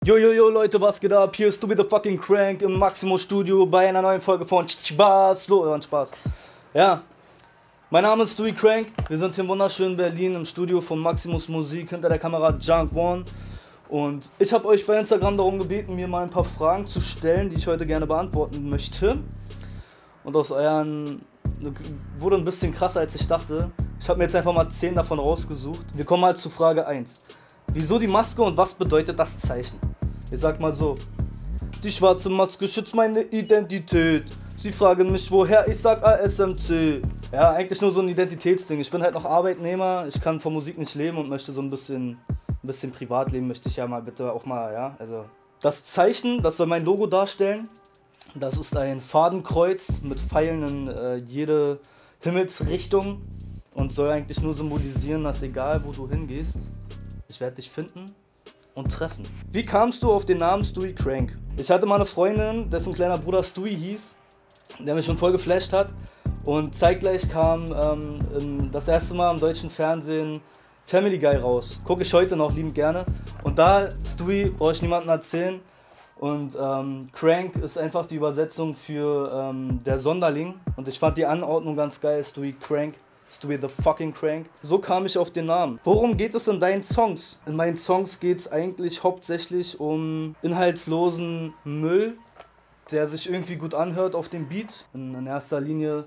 Yo, yo, yo, Leute, was geht ab? Hier ist Du the fucking Crank im Maximo Studio bei einer neuen Folge von Spaß. Spaß. Ja, mein Name ist Stewie Crank. Wir sind hier im wunderschönen Berlin im Studio von Maximus Musik, hinter der Kamera Junk One. Und ich habe euch bei Instagram darum gebeten, mir mal ein paar Fragen zu stellen, die ich heute gerne beantworten möchte. Und aus euren wurde ein bisschen krasser, als ich dachte. Ich habe mir jetzt einfach mal 10 davon rausgesucht. Wir kommen mal zu Frage 1. Wieso die Maske und was bedeutet das Zeichen? Ich sag mal so: Die schwarze Maske schützt meine Identität. Sie fragen mich woher, ich sag ASMC. Ja, eigentlich nur so ein Identitätsding. Ich bin halt noch Arbeitnehmer, ich kann von Musik nicht leben und möchte so ein bisschen Privatleben möchte ich ja mal bitte auch mal, ja. Also das Zeichen, das soll mein Logo darstellen. Das ist ein Fadenkreuz mit Pfeilen in jede Himmelsrichtung und soll eigentlich nur symbolisieren, dass egal wo du hingehst, ich werde dich finden und treffen. Wie kamst du auf den Namen Stewie Crank? Ich hatte mal eine Freundin, dessen kleiner Bruder Stewie hieß, der mich schon voll geflasht hat. Und zeitgleich kam das erste Mal im deutschen Fernsehen Family Guy raus. Gucke ich heute noch liebend gerne. Und da, Stewie, brauche ich niemandem erzählen. Und Crank ist einfach die Übersetzung für der Sonderling. Und ich fand die Anordnung ganz geil, Stewie Crank. Stewie the fucking Crank. So kam ich auf den Namen. Worum geht es in deinen Songs? In meinen Songs geht es eigentlich hauptsächlich um inhaltslosen Müll, der sich irgendwie gut anhört auf dem Beat. In erster Linie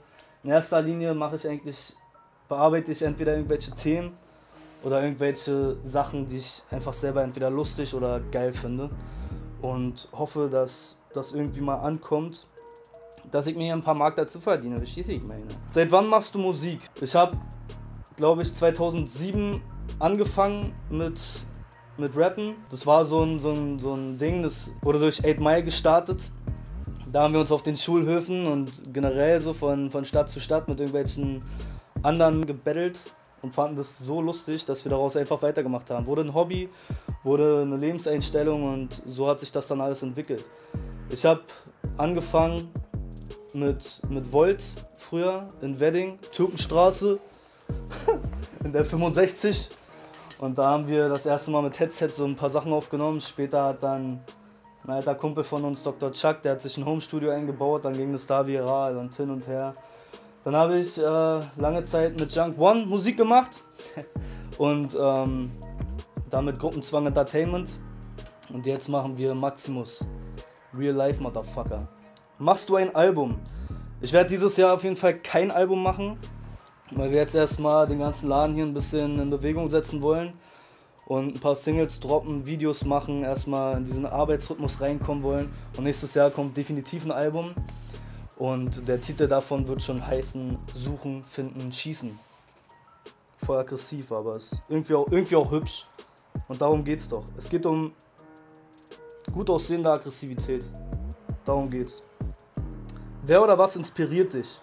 bearbeite ich entweder irgendwelche Themen oder irgendwelche Sachen, die ich einfach selber entweder lustig oder geil finde. Und hoffe, dass das irgendwie mal ankommt, dass ich mir hier ein paar Mark dazu verdiene. Verstehst du, ich meine? Seit wann machst du Musik? Ich habe, glaube ich, 2007 angefangen mit Rappen. Das war so ein Ding, das wurde durch 8 Mile gestartet. Da haben wir uns auf den Schulhöfen und generell so von Stadt zu Stadt mit irgendwelchen anderen gebettelt und fanden das so lustig, dass wir daraus einfach weitergemacht haben. Wurde ein Hobby, wurde eine Lebenseinstellung und so hat sich das dann alles entwickelt. Ich habe angefangen mit Volt früher in Wedding, Türkenstraße, in der 65. Und da haben wir das erste Mal mit Headset so ein paar Sachen aufgenommen. Später hat dann ein alter Kumpel von uns, Dr. Chuck, der hat sich ein Homestudio eingebaut, dann ging es da viral und hin und her. Dann habe ich lange Zeit mit Junk One Musik gemacht und damit Gruppenzwang Entertainment. Und jetzt machen wir Maximus, Real Life Motherfucker. Machst du ein Album? Ich werde dieses Jahr auf jeden Fall kein Album machen, weil wir jetzt erstmal den ganzen Laden hier ein bisschen in Bewegung setzen wollen und ein paar Singles droppen, Videos machen, erstmal in diesen Arbeitsrhythmus reinkommen wollen. Und nächstes Jahr kommt definitiv ein Album und der Titel davon wird schon heißen: Suchen, Finden, Schießen. Voll aggressiv, aber es ist irgendwie auch hübsch. Und darum geht's doch. Es geht um gut aussehende Aggressivität. Darum geht's. Wer oder was inspiriert dich?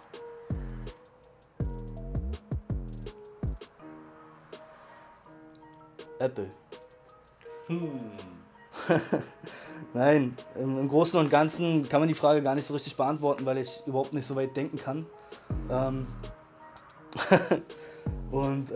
Apple. Nein, im Großen und Ganzen kann man die Frage gar nicht so richtig beantworten, weil ich überhaupt nicht so weit denken kann. Und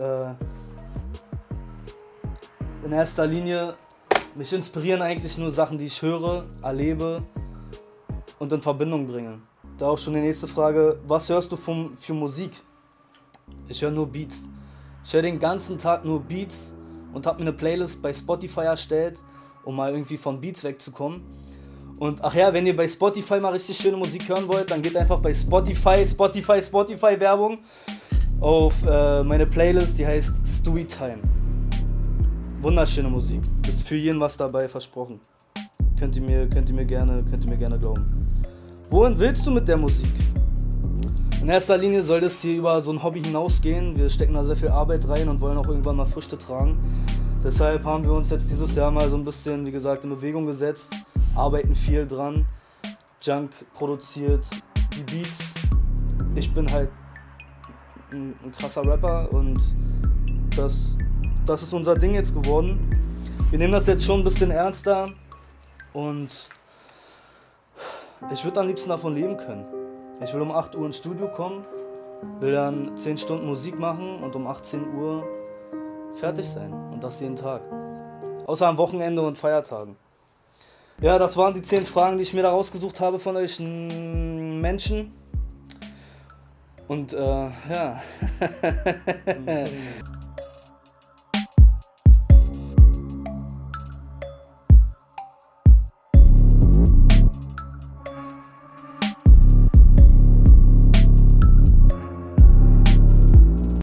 in erster Linie, mich inspirieren eigentlich nur Sachen, die ich höre, erlebe und in Verbindung bringe. Da auch schon die nächste Frage: Was hörst du für Musik? Ich höre nur Beats. Ich höre den ganzen Tag nur Beats und habe mir eine Playlist bei Spotify erstellt, um mal irgendwie von Beats wegzukommen. Und ach ja, wenn ihr bei Spotify mal richtig schöne Musik hören wollt, dann geht einfach bei Spotify Werbung auf meine Playlist, die heißt Stewie Time. Wunderschöne Musik. Ist für jeden was dabei, versprochen. Könnt ihr mir gerne glauben. Wohin willst du mit der Musik? In erster Linie soll das hier über so ein Hobby hinausgehen. Wir stecken da sehr viel Arbeit rein und wollen auch irgendwann mal Früchte tragen. Deshalb haben wir uns jetzt dieses Jahr mal so ein bisschen, wie gesagt, in Bewegung gesetzt. Arbeiten viel dran. Junk produziert die Beats. Ich bin halt ein krasser Rapper und das ist unser Ding jetzt geworden. Wir nehmen das jetzt schon ein bisschen ernster und ich würde am liebsten davon leben können. Ich will um 8 Uhr ins Studio kommen, will dann 10 Stunden Musik machen und um 18 Uhr fertig sein. Und das jeden Tag. Außer am Wochenende und Feiertagen. Ja, das waren die 10 Fragen, die ich mir da rausgesucht habe von euch Menschen. Und ja.